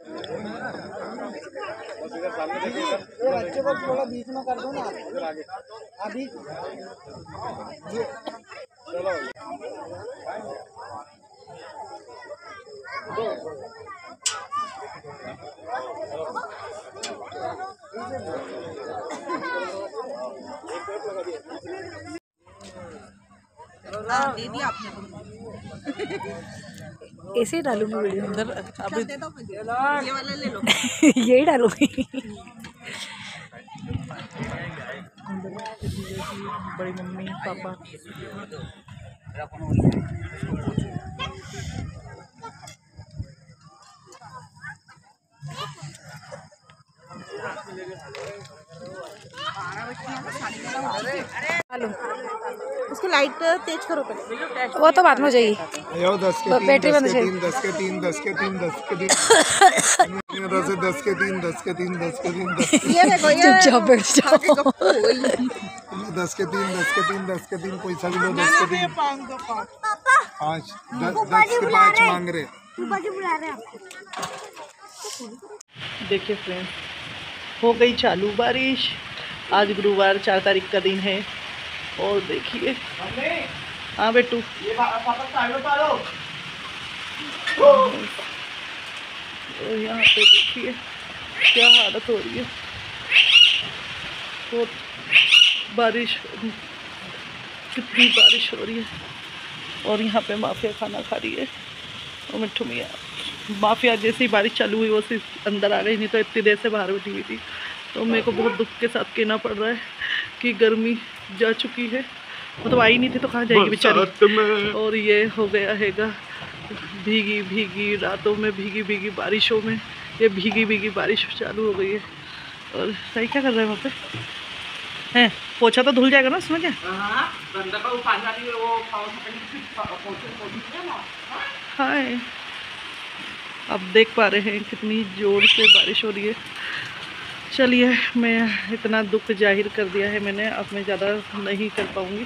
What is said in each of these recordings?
बच्चे को थोड़ा बीच में कर दो ना अभी। चलो दे दिया आपने ऐसे ही डालूंगी वीडियो अंदर। अभी दे दो ये वाला ले लो। यही डालूंगी। बड़ी मम्मी पापा हेलो, उसको लाइट तेज करो पहले। वो तो बाद में हो जाएगी। 10 के 3, बैटरी बंद 10 के 3, 10 के 3, 10 के 3, 10 के 3, 10 के 3, 10 के 3, 10 के 3, ये देखो ये चुपचाप बैठ जाओ। 10 के 3, 10 के 3, 10 के 3, पैसा भी लो 10 के 3, 5, 10 के 5 मांग रहे। देखिए फ्रेंड्स, हो गई चालू बारिश। आज गुरुवार 4 तारीख का दिन है और देखिए, हाँ बेटू, और यहाँ पे देखिए क्या हालत हो रही है। बहुत बारिश, कितनी बारिश हो रही है। और यहाँ पे माफिया खाना खा रही है और मिट्ठू मियाँ। माफिया जैसे ही बारिश चालू हुई वो सिर्फ अंदर आ गई, नहीं तो इतनी देर से बाहर बैठी हुई थी। तो मेरे को बहुत दुख के साथ कहना पड़ रहा है कि गर्मी जा चुकी है, मतलब आई नहीं थी तो कहाँ जाएगी बेचारी। और ये हो गया हैगा भीगी भीगी रातों में, भीगी भीगी बारिशों में, ये भीगी भीगी बारिश चालू हो गई है। और सही क्या कर रहे हैं वहाँ पे हैं? पोछा तो धुल जाएगा ना उसमें क्या? हाय, अब देख पा रहे हैं कितनी ज़ोर से बारिश हो रही है। चलिए, मैं इतना दुख जाहिर कर दिया है मैंने, अब मैं ज़्यादा नहीं कर पाऊँगी।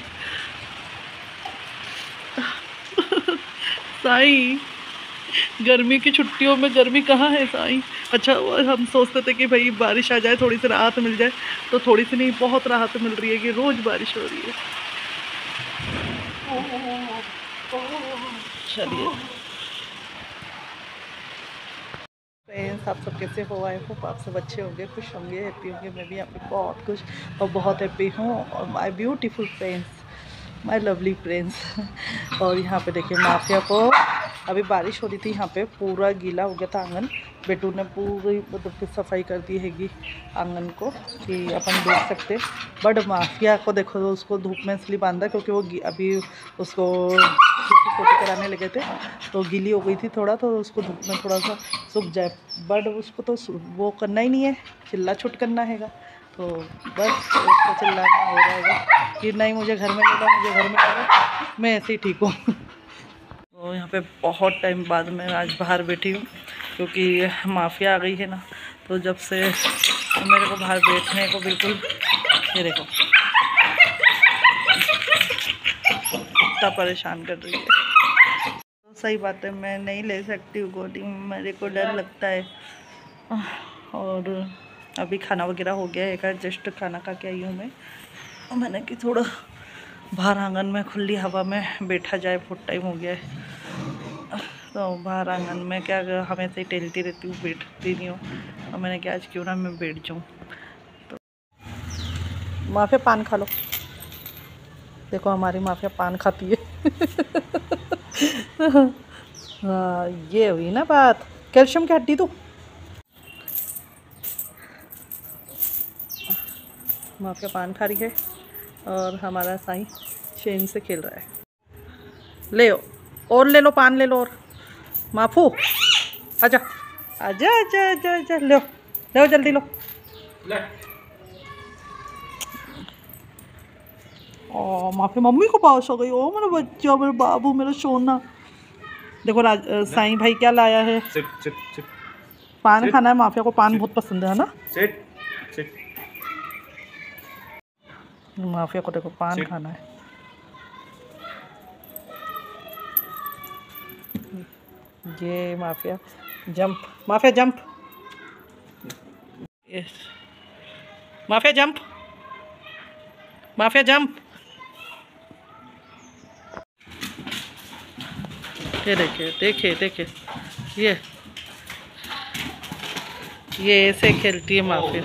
साईं, गर्मी की छुट्टियों में गर्मी कहाँ है साईं? अच्छा, हम सोचते थे कि भाई बारिश आ जाए, थोड़ी सी राहत मिल जाए, तो थोड़ी सी नहीं, बहुत राहत मिल रही है कि रोज़ बारिश हो रही है। चलिए फ्रेंड्स, आप सब कैसे हो? आई होप आप सब अच्छे होंगे, खुश होंगे, हैप्पी होंगे। मैं भी यहाँ पे बहुत खुश और बहुत हैप्पी हूँ। और my beautiful friends, my lovely friends. और यहाँ पे देखिए माफिया को, अभी बारिश हो रही थी, यहाँ पे पूरा गीला हो गया था आंगन। बेटू ने पूरी मतलब सफाई कर दी हैगी आंगन को कि अपन देख सकते। बट माफिया को देखो, उसको धूप में इसलिए बांधा क्योंकि वो अभी उसको फोटो कराने लगे थे तो गीली हो गई थी थोड़ा, तो उसको धूप में थोड़ा सा सूख जाए। बट उसको तो वो करना ही नहीं है, चिल्ला छुट करना हैगा। तो बस उसको चिल्लाना हो रहेगा कि नहीं मुझे घर में ले लो, मुझे घर में ले लो, मैं ऐसे ही ठीक हूँ। तो यहाँ पे बहुत टाइम बाद मैं आज बाहर बैठी हूँ क्योंकि माफिया आ गई है ना, तो जब से मेरे को बाहर बैठने को बिल्कुल, ये देखो इतना परेशान कर रही है। तो सही बात है, मैं नहीं ले सकती हूँ गोदी में, मेरे को डर लगता है। और अभी खाना वगैरह हो गया है, जस्ट खाना खा के आई हूँ मैं। मैंने कि थोड़ा बाहर आंगन में खुली हवा में बैठा जाए, बहुत टाइम हो गया है। तो बाहर आंगन में क्या हमेशा ही टहलती रहती हूँ, बैठती नहीं हूँ, और मैंने क्या आज क्यों ना मैं बैठ जाऊँ। तो माफिया पान खा लो, देखो हमारी माफिया पान खाती है। हाँ, ये हुई ना बात, कैल्शियम की हड्डी। तो माफिया पान खा रही है और हमारा साईं चैन से खेल रहा है। ले और ले लो, पान ले लो। और माफू आजा आजा आजा आजा आजा, लो लो जल्दी लो। ओ माफी मम्मी को पास हो गई। ओ मेरा बच्चा, मेरा बाबू, मेरा सोना। देखो साईं भाई क्या लाया है। Sit sit sit. पान खाना है, माफिया को पान बहुत पसंद है ना। Sit sit. माफिया को देखो पान खाना है। ये mafia jump, mafia jump, yes mafia jump, mafia jump. ये देखिए देखिए देखिए, ये ऐसे खेलती है माफिया।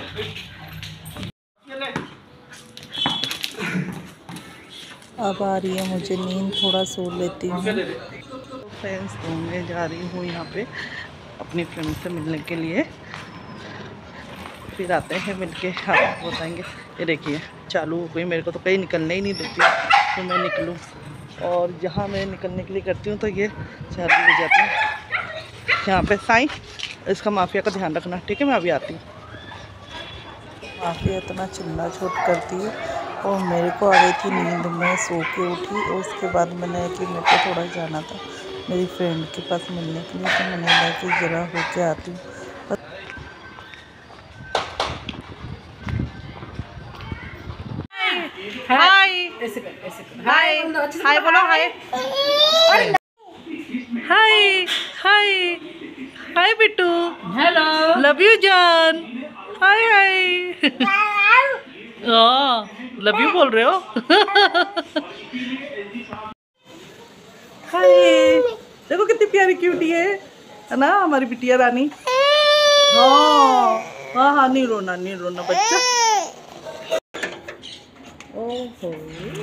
अब आ रही है मुझे नींद, थोड़ा सो लेती हूँ। तो फ्रेंड्स घूमने जा रही हूँ यहाँ पे अपनी फ्रेंड से मिलने के लिए, फिर आते हैं मिलके आपको बताएंगे। ये देखिए चालू हो गई, मेरे को तो कहीं निकलने ही नहीं देती तो मैं निकलूँ, और जहाँ मैं निकलने के लिए करती हूँ तो ये चालू हो जाती है। यहाँ पे साईं, इसका माफिया का ध्यान रखना, ठीक है? मैं अभी आती हूँ। माफिया इतना चिल्ला चोट करती है, और मेरे को आ गई थी नींद, मैं सो के उठी, और उसके बाद मैंने कि मेरे को थोड़ा जाना था मेरी फ्रेंड के पास मिलने के लिए, तो मैंने कहा कि ज़रा होके आती हूँ। हाय हाय हाय बोलो, hi hi hi hi Bittu, hello, love you जान, हाय हाय। लव यू बोल रहे हो? हाय, देखो कितनी प्यारी क्यूटी है ना हमारी बिटिया रानी। हाँ हाँ हाँ, नहीं रोना बच्चा। ओहो,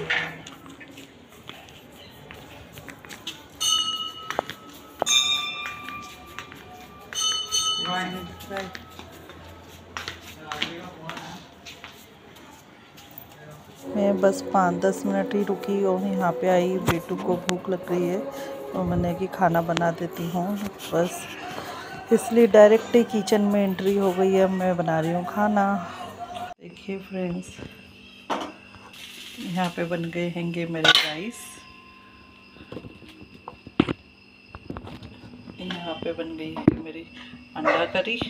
मैं बस 5-10 मिनट ही रुकी और यहाँ पे आई। बेटू को भूख लग रही है और मैंने कि खाना बना देती हूँ बस, इसलिए डायरेक्ट ही किचन में एंट्री हो गई है। मैं बना रही हूँ खाना। देखिए फ्रेंड्स, यहाँ पे बन गए हैंगे मेरे राइस, यहाँ पे बन गई है मेरी अंडा करी,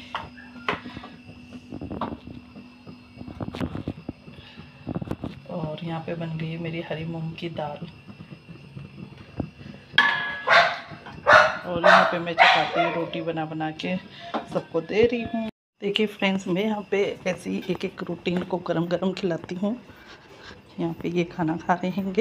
और यहाँ पे बन गई है मेरी हरी मूंग की दाल, और यहाँ पे मैं चपाती रोटी बना के सबको दे रही हूँ। देखिए फ्रेंड्स, मैं यहाँ पे ऐसी एक एक रोटी को गरम गरम खिलाती हूँ। यहाँ पे ये खाना खा रहे हैंगे।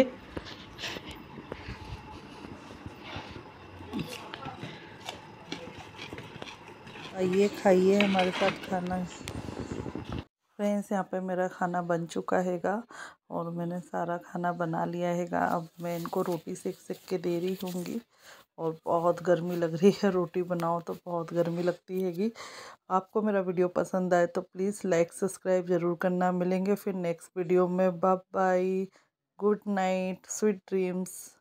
आइए खाइए हमारे साथ खाना। फ्रेंड्स, यहाँ पे मेरा खाना बन चुका हैगा और मैंने सारा खाना बना लिया हैगा। अब मैं इनको रोटी सेक के दे रही होंगी, और बहुत गर्मी लग रही है, रोटी बनाओ तो बहुत गर्मी लगती हैगी। आपको मेरा वीडियो पसंद आए तो प्लीज़ लाइक सब्सक्राइब ज़रूर करना। मिलेंगे फिर नेक्स्ट वीडियो में। Bye bye, good night, sweet dreams.